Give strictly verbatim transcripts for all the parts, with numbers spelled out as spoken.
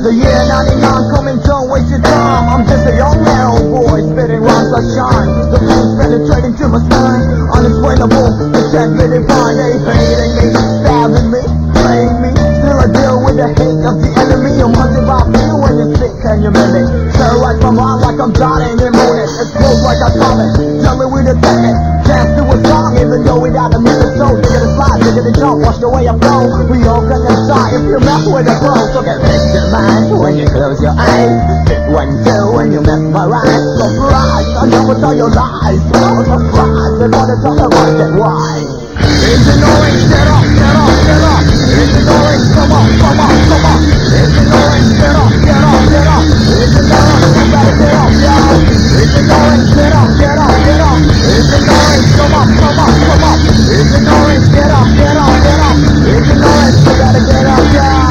The year ninety-nine coming, don't waste your time. I'm just a young narrow boy, spitting rhymes like shine. The blues penetrating to my spine, unexplainable, it's really fine. They hating me, stabbing me, playing me. Still I deal with the hate of the enemy. I'm hunted by fear when you're sick and you're mimic. Terrorize my mind like I'm dying in moon. Explode like I promise, tell me with a second. Dance to a song, even though without a minute so look at the slide, look at the jump, watch the way I flow. We all gonna die if you mess with the flow. So get victimized when you close your eyes. Hit one, two when you mesmerize. Surprise, I never tell your lies. So surprise, they're gonna talk about it, why? It's an orange, get up, get up, get up. It's an orange, come on, come on, come on. It's an orange, get up, get up, get up. It's an orange, you gotta get up, yeah. It's an orange, get up, get up, get up. It's an orange, come on, come on, come on. It's an orange, get up, get up, get up. It's an orange, you gotta get up,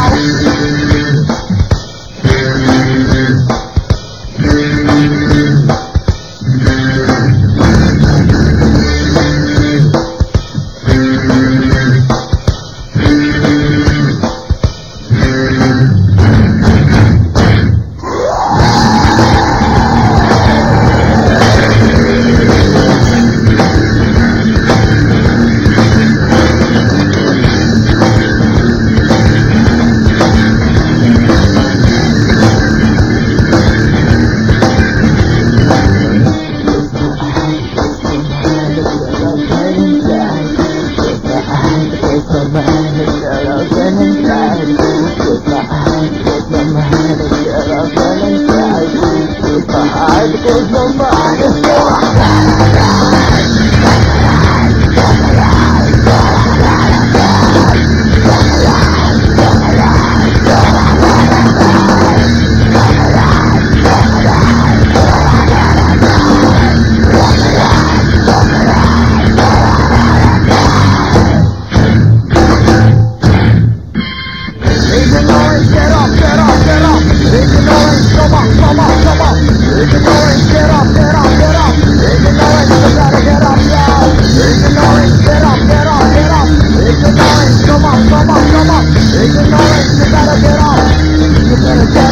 yeah. Come on, come on, come on. It's an orange, you gotta get up. You better get